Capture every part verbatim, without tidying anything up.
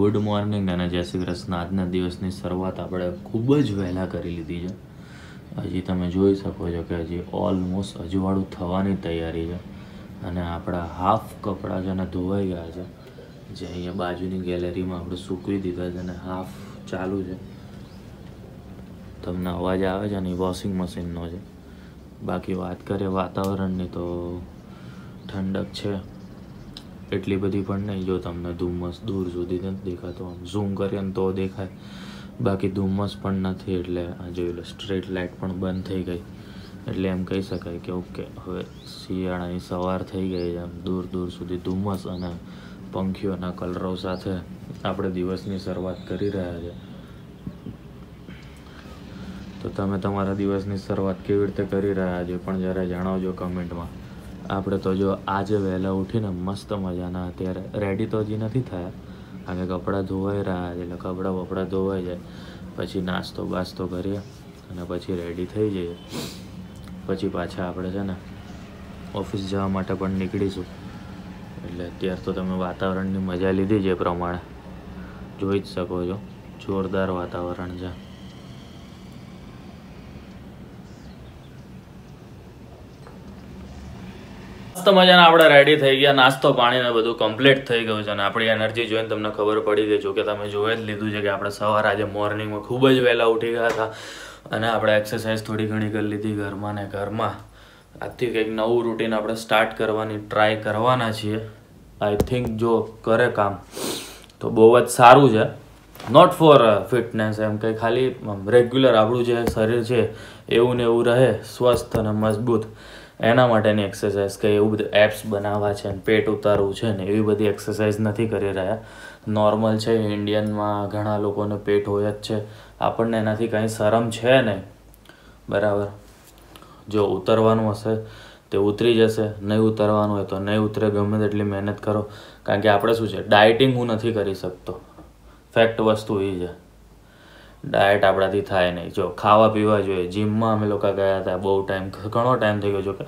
Good morning અને જય શ્રી કૃષ્ણ। આજના દિવસની શરૂઆત આપણે ખૂબ જ વહેલા કરી લીધી છે। હજી તમે જોઈ શકો છો કે હજી ઓલમોસ્ટ અજવાળું થવાની તૈયારી છે અને આપણા હાફ કપડાં છે ને ધોવાઈ ગયા છે, જે અહીંયા બાજુની ગેલેરીમાં આપણે સૂકવી દીધા છે અને હાફ ચાલુ છે। તમને અવાજ આવે છે ને એ વોશિંગ મશીનનો છે। બાકી વાત કરીએ વાતાવરણની તો ઠંડક છે, એટલી બધી પણ નહીં। જો તમને ધુમ્મસ દૂર સુધી નથી દેખાતો, આમ ઝૂમ કરીએ ને તો દેખાય, બાકી ધુમ્મસ પણ નથી। એટલે આ જોઈ લો સ્ટ્રીટ લાઇટ પણ બંધ થઈ ગઈ, એટલે એમ કહી શકાય કે ઓકે હવે શિયાળાની સવાર થઈ ગઈ છે। આમ દૂર દૂર સુધી ધુમ્મસ અને પંખીઓના કલરવ સાથે આપણે દિવસની શરૂઆત કરી રહ્યા છે। તો તમે તમારા દિવસની શરૂઆત કેવી રીતે કરી રહ્યા છો પણ જરા જણાવજો કમેન્ટમાં। આપણે તો જો આજે વહેલા ઉઠીને મસ્ત મજાના અત્યારે રેડી તો હજી નથી થયા, કારણ કે કપડાં ધોવાઈ રહ્યા છે, એટલે કપડાં બપડા ધોવાઈ જાય પછી નાસ્તો બાસ્તો કરીએ અને પછી રેડી થઈ જઈએ, પછી પાછા આપણે છે ને ઓફિસ જવા માટે પણ નીકળીશું। એટલે અત્યારે તો તમે વાતાવરણની મજા લીધી છે એ પ્રમાણે જોઈ જ શકો છો, જોરદાર વાતાવરણ છે। મસ્ત મજાના આપણે રેડી થઈ ગયા, નાસ્તો પાણી ને બધું કમ્પ્લીટ થઈ ગયું છે અને આપણી એનર્જી જોઈને તમને ખબર પડી ગઈ, જો કે તમે જોઈ જ લીધું છે કે આપણે સવારે આજે મોર્નિંગમાં ખૂબ જ વહેલા ઉઠી ગયા હતા અને આપણે એક્સરસાઇઝ થોડી ઘણી કરી લીધી ઘરમાં ને ઘરમાં। આજથી કંઈક નવું રૂટીન આપણે સ્ટાર્ટ કરવાની ટ્રાય કરવાના છીએ। આઈ થિંક જો કરે કામ તો બહુ જ સારું છે, નોટ ફોર ફિટનેસ, એમ કંઈ ખાલી રેગ્યુલર આપણું જે શરીર છે એવું ને એવું રહે સ્વસ્થ અને મજબૂત, એના માટેની એક્સરસાઇઝ કે એવું બધું એપ્સ બનાવવા છે ને પેટ ઉતારવું છે ને એવી બધી એક્સરસાઇઝ નથી કરી રહ્યા। નોર્મલ છે, ઇન્ડિયનમાં ઘણા લોકોને પેટ હોય જ છે, આપણને એનાથી કાંઈ શરમ છે નહીં, બરાબર। જો ઉતરવાનું હશે તે ઉતરી જશે, નહીં ઉતરવાનું હોય તો નહીં ઉતરે, ગમે તેટલી મહેનત કરો, કારણ કે આપણે શું છે ડાયટિંગ હું નથી કરી શકતો, ફેક્ટ વસ્તુ એ છે, ડાયટ આપણાથી થાય નહીં। જો ખાવા પીવા જોઈએ, જીમમાં અમે લોકો ગયા હતા બહુ ટાઈમ, ઘણો ટાઈમ થઈ ગયો, જો કે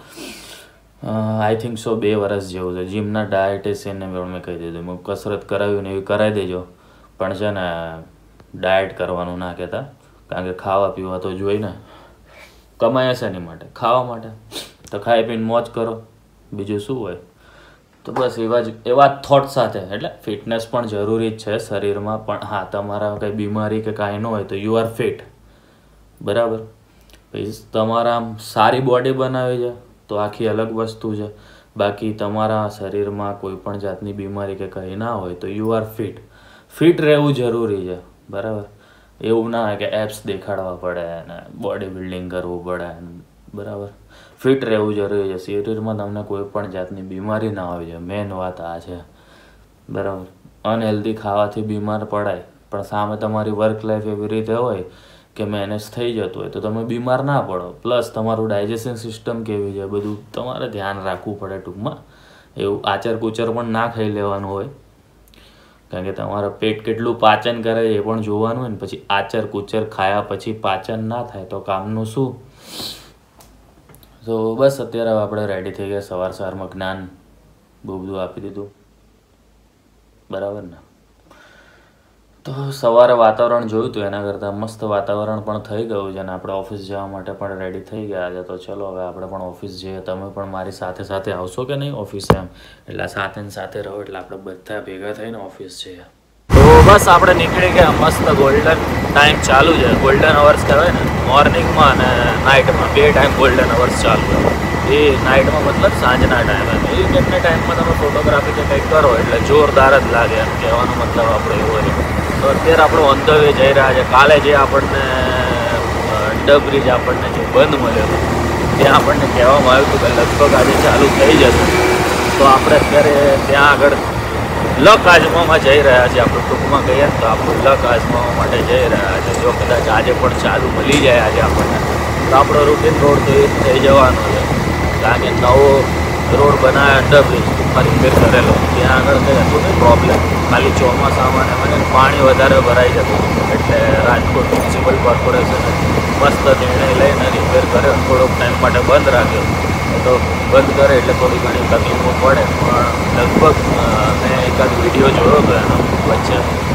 આઈ થિંક સો બે વર્ષ જેવું છે। જીમના ડાયટિશિયનને પણ મેં કહી દીધું, મેં કસરત કરાવી ને એવી કરાવી દેજો, પણ છે ને ડાયટ કરવાનું ના કહેતા, કારણ કે ખાવા પીવા તો જોઈને કમાય હશે એની માટે, ખાવા માટે તો ખાઈ પીને મોજ કરો, બીજું શું હોય। તો બસ એવા જ એવા થોટ સાથે, એટલે ફિટનેસ પણ જરૂરી જ છે શરીરમાં, પણ હા તમારા કંઈ બીમારી કે કાંઈ ન હોય તો યુ આર ફિટ, બરાબર। પછી તમારા આમ સારી બોડી બનાવી છે તો આખી અલગ વસ્તુ છે, બાકી તમારા શરીરમાં કોઈ પણ જાતની બીમારી કે કંઈ ના હોય તો યુ આર ફિટ। ફિટ રહેવું જરૂરી છે, બરાબર। એવું ના હોય કે એપ્સ દેખાડવા પડે ને બોડી બિલ્ડિંગ કરવું પડે, બરાબર। ફિટ રહેવું જરૂરી છે, શરીરમાં તમને કોઈ પણ જાતની બીમારી ના આવી જાય, મેન વાત આ છે, બરાબર। અનહેલ્ધી ખાવાથી બીમાર પડાય, પણ સામે તમારી વર્ક લાઈફ એવી રીતે હોય કે મેનેજ થઈ જતું હોય તો તમે બીમાર ના પડો, પ્લસ તમારું ડાયજેશન સિસ્ટમ કેવી છે બધું તમારે ધ્યાન રાખવું પડે ટૂંકમાં। એવું આચર કુચર પણ ના ખાઈ લેવાનું હોય, કારણ કે તમારા પેટ કેટલું પાચન કરે એ પણ જોવાનું હોય ને, પછી આચર કુચર ખાયા પછી પાચન ના થાય તો કામનું શું। તો બસ અત્યારે આપણે રેડી થઈ ગયા, સવાર સવારમાં જ્ઞાન બહુ બધું આપી દીધું, બરાબર ને। તો સવારે વાતાવરણ જોયું હતું એના કરતાં મસ્ત વાતાવરણ પણ થઈ ગયું છે અને આપણે ઓફિસ જવા માટે પણ રેડી થઈ ગયા છે। તો ચલો હવે આપણે પણ ઓફિસ જઈએ, તમે પણ મારી સાથે સાથે આવશો કે નહીં ઓફિસ એમ, એટલે સાથે ને સાથે રહો, એટલે આપણે બધા ભેગા થઈને ઓફિસ જઈએ। તો બસ આપણે નીકળી ગયા, મસ્ત ગોલ્ડન ટાઈમ ચાલુ છે, ગોલ્ડન અવર્સ કહેવાય ને, મોર્નિંગમાં અને નાઇટમાં બે ટાઈમ ગોલ્ડન અવર્સ ચાલુ છે। એ નાઇટમાં મતલબ સાંજના ટાઈમે, એ બંને ટાઈમમાં તમે ફોટોગ્રાફી કે કંઈક કરો એટલે જોરદાર જ લાગે, એમ કહેવાનો મતલબ આપણે એવો છે। તો અત્યારે આપણે ઓન ધ વે જઈ રહ્યા છે, કાલે જે આપણને અંડર બ્રિજ આપણને જે બંધ મળ્યો હતો ત્યાં આપણને કહેવામાં આવ્યું હતું કે લગભગ આજે ચાલુ થઈ જશે, તો આપણે અત્યારે ત્યાં આગળ લક આજમાવામાં જઈ રહ્યા છીએ, આપણે ટૂંકમાં કહીએ તો આપણું લક આજમાવા માટે જઈ રહ્યા છે। જો કદાચ આજે પણ ચાલુ મળી જાય આજે આપણને તો આપણો રૂટીન રોડ તો એ જ થઈ જવાનો છે, કારણ કે નવો રોડ બનાવ્યો અંડરબ્રિજ રિપેર કરેલો, ત્યાં આગળ કંઈ હતું નહીં પ્રોબ્લેમ, ખાલી ચોમાસામાં એમાં પાણી વધારે ભરાઈ જતું, એટલે રાજકોટ મ્યુનિસિપલ કોર્પોરેશને મસ્ત નિર્ણય લઈને રિપેર કર્યો, થોડોક ટાઈમ માટે બંધ રાખ્યો, તો બંધ કરે એટલે થોડી ઘણી તકલીફો પડે, પણ લગભગ મેં એકાદ વિડીયો જોયો હતો એનો વચ્ચે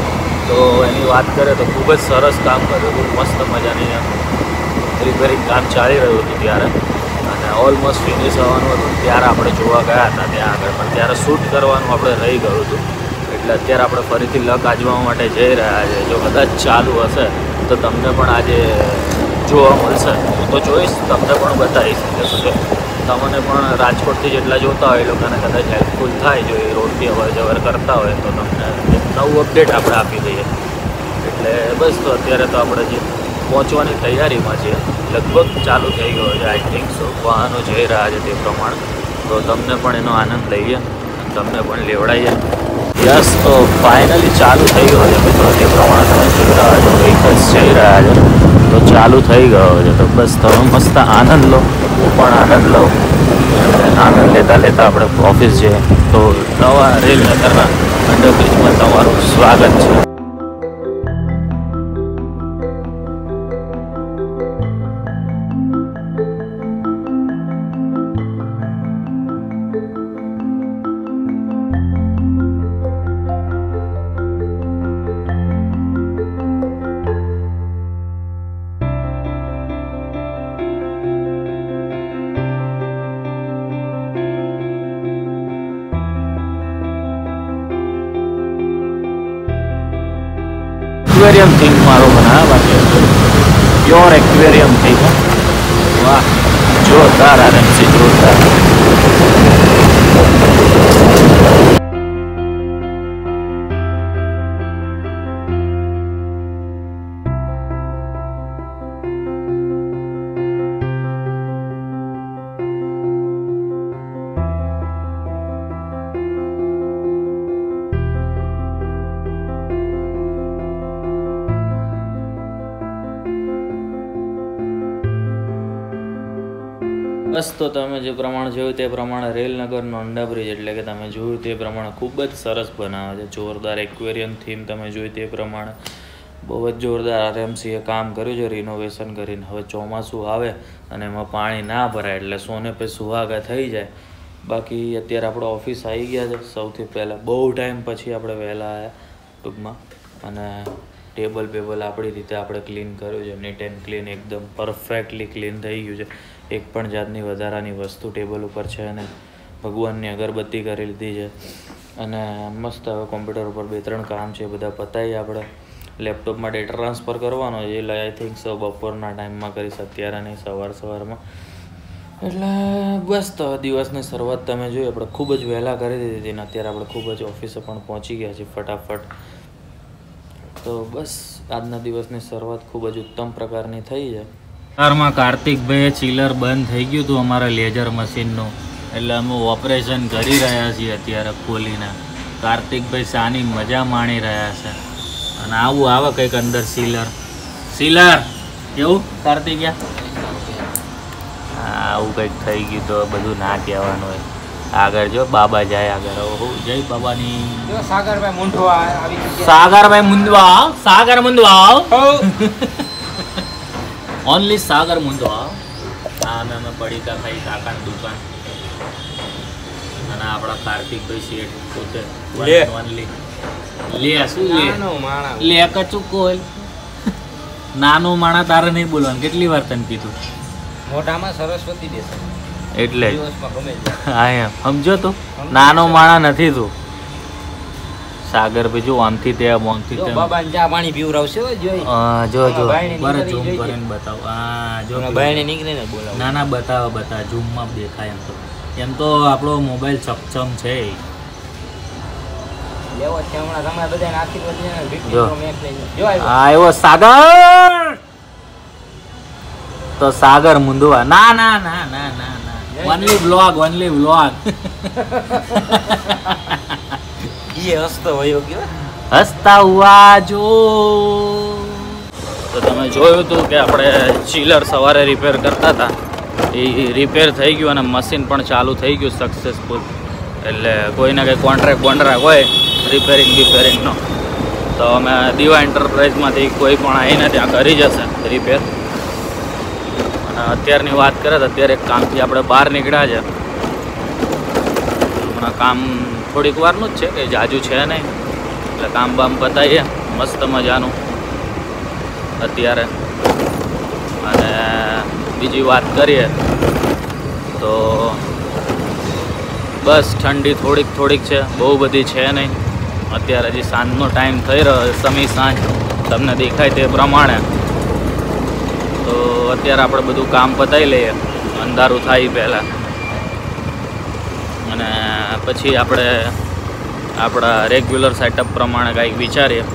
તો એની વાત કરીએ તો ખૂબ જ સરસ કામ કર્યું હતું, મસ્ત મજાની રિપેરિંગ કામ ચાલી રહ્યું હતું ત્યારે, અને ઓલમોસ્ટ ફિનિશ આવવાનું હતું ત્યારે આપણે જોવા ગયા હતા ત્યાં આગળ, પણ ત્યારે શૂટ કરવાનું આપણે રહી ગયું હતું. એટલે અત્યારે આપણે ફરીથી લક આજવા માટે જઈ રહ્યા છે. જો કદાચ ચાલુ હશે તો તમને પણ આજે જોવા મળશે. હું તો જોઈશ, તમને પણ બતાવીશ કે શું છે. તમને પણ રાજકોટથી જેટલા જોતા હોય એ લોકોને કદાચ હેલ્પફુલ થાય, જો એ રોડથી અવર જવર કરતા હોય તો તમને નવું અપડેટ આપણે આપી દઈએ. એટલે બસ તો અત્યારે તો આપણે જે પહોંચવાની તૈયારીમાં છીએ, લગભગ ચાલુ થઈ ગયો છે આઈ થિંક સો. વાહનો જઈ રહ્યા છે તે પ્રમાણે, તો તમને પણ એનો આનંદ લઈએ, તમને પણ લેવડાવીએ. યસ, તો ફાઇનલી ચાલુ થઈ ગયો છે મિત્રો. તે પ્રમાણે તમે જોઈ રહ્યા છો વ્હીકલ્સ જઈ રહ્યા છે, તો ચાલુ થઈ ગયો છે. તો બસ તમે મસ્ત આનંદ લો, હું પણ આનંદ લઉં. આનંદ લેતા લેતા આપણે ઓફિસ જઈએ. તો નવા રેલનગરના અંડરબ્રિજમાં તમારું સ્વાગત છે. एक्वेरियम थीम मारो बना प्योर एक्वेरियम थीम. वाह, जोरदार आरएमसी, जोरदार. બસ તો તમે જે પ્રમાણે જોયું તે પ્રમાણે રેલનગરનો અંડરબ્રિજ એટલે કે તમે જોયું તે પ્રમાણે ખૂબ જ સરસ બનાવે છે. જોરદાર એક્વેરિયમ થીમ તમે જોયું તે પ્રમાણે બહુ જ જોરદાર આરએમસીએ કામ કર્યું છે રિનોવેશન કરીને. હવે ચોમાસું આવે અને એમાં પાણી ના ભરાય એટલે સોને પે સુહાગા થઈ જાય. બાકી અત્યારે આપણે ઓફિસ આવી ગયા છે સૌથી પહેલાં, બહુ ટાઈમ પછી આપણે વહેલા આવ્યા ટૂંકમાં. અને ટેબલ બેબલ આપણી રીતે આપણે ક્લીન કર્યું છે, નીટ એન્ડ ક્લીન, એકદમ પરફેક્ટલી ક્લીન થઈ ગયું છે. એક પણ જાતની વધારાની વસ્તુ ટેબલ ઉપર છે, અને ભગવાનની અગરબત્તી કરી લીધી છે. અને મસ્ત હવે કોમ્પ્યુટર ઉપર બે ત્રણ કામ છે બધા પતાવી આપણે. લેપટોપમાં ડેટા ટ્રાન્સફર કરવાનો છે, એટલે આઈ થિંક સો બપોરના ટાઈમમાં કરીશ, અત્યારે નહીં, સવાર સવારમાં. એટલે બસ તો દિવસની શરૂઆત તમે જોઈ આપણે ખૂબ જ વહેલા કરી દીધી હતી, ને અત્યારે આપણે ખૂબ જ ઓફિસે પણ પહોંચી ગયા છીએ ફટાફટ. તો બસ આજના દિવસની શરૂઆત ખૂબ જ ઉત્તમ પ્રકારની થઈ છે. કારમાં કાર્તિકભાઈએ ચીલર બંધ થઈ ગયું હતું અમારા લેઝર મશીનનું, એટલે અમે ઓપરેશન કરી રહ્યા છીએ અત્યારે ખોલીને. કાર્તિકભાઈ સાની મજા માણી રહ્યા છે. અને આવું આવે કંઈક અંદર સીલર સીલર એવું કાર્તિકયા આવું કંઈક થઈ ગયું તો બધું ના કહેવાનું હોય. આગળ જો બાબા જાય આગળ. ઓહો, જય બાબાની. સાગરભાઈ મુંદવા સાગરભાઈ મુંદવા સાગર મુંદવા ઓનલી સાગર મુંદવા. આ અમે પડીકા ખાઈ કાકાની દુકાન. અને આપણા કાર્તિકભાઈ શેઠ પોતે ઓનલી લે શું લે લે કચું કોલ નાનો માણા તારે નહીં બોલવાનું. કેટલી વાર તને કીધું? મોઢામાં સરસ્વતી દેશે એટલે હા એમ સમજો. તો નાનો માણા નથી તું. સાગર ભાઈ જો આમથી તે આમથી તે બાબાને ચા પાણી પીવરાવશે. હા જો જો બરાબર ઝૂમ કરીને બતાવ. હા જો બાયણે નીકળીને બોલાવ. ના ના બતાવો બતાવ, ઝૂમમાં દેખાય. એમ તો એમ તો આપણો મોબાઈલ સક્ષમ છે. આવ્યો સાગર. તો સાગર મુંદવા. ના ના ના ના ના ના ઓનલી વ્લોગ ઓનલી વ્લોગ. હસતો હોય હસતા હુઆ જો. તો તમે જોયું હતું કે આપણે ચીલર સવારે રિપેર કરતા હતા, એ રિપેર થઈ ગયું અને મશીન પણ ચાલુ થઈ ગયું સક્સેસફુલ. એટલે કોઈને કંઈ કોન્ટ્રાક્ટ કોન્ટ્રાક્ટ હોય રિપેરિંગ રિપેરિંગનો તો અમે દીવા એન્ટરપ્રાઇઝમાંથી કોઈ પણ આવીને ત્યાં કરી જશે રિપેર. અને અત્યારની વાત કરે તો અત્યારે એક કામથી આપણે બહાર નીકળ્યા છે. હમણાં કામ થોડીક વારનું જ છે, કે જાજુ છે નહીં, એટલે કામ બામ પતાવીએ મસ્ત મજાનું અત્યારે. અને બીજી વાત કરીએ તો બસ ઠંડી થોડીક થોડીક છે, બહુ બધી છે નહીં. અત્યારે હજી સાંજનો ટાઈમ થઈ રહ્યો, સમી સાંજ તમને દેખાય તે પ્રમાણે. તો અત્યારે આપણે બધું કામ પતાવી લઈએ અંધારું થાય પહેલાં, અને પછી આપણે આપણા રેગ્યુલર સેટઅપ પ્રમાણે કંઈક વિચારીએ.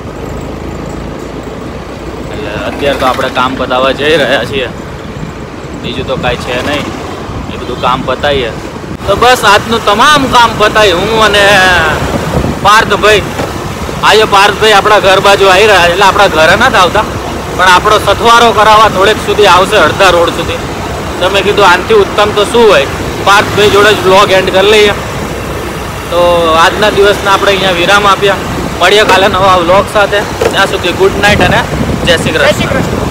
એટલે અત્યારે તો આપણે કામ પતાવવા જઈ રહ્યા છીએ, બીજું તો કાંઈ છે નહીં. એ બધું કામ પતાવીએ તો બસ આજનું તમામ કામ પતાવી હું અને પાર્થભાઈ. આજે પાર્થભાઈ આપણા ઘર બાજુ આવી રહ્યા, એટલે આપણા ઘરે નથી આવતા પણ આપણો સથવારો કરાવવા થોડેક સુધી આવશે, અડધા રોડ સુધી. તમે કીધું આનાથી ઉત્તમ તો શું હોય, પાર્થભાઈ જોડે જ બ્લોગ એન્ડ કરી લઈએ. તો આજના દિવસના આપણે અહીંયા વિરામ આપ્યા. મળીએ કાલે નવા વ્લોગ સાથે. ત્યાં સુધી ગુડ નાઇટ અને જય શ્રી કૃષ્ણ.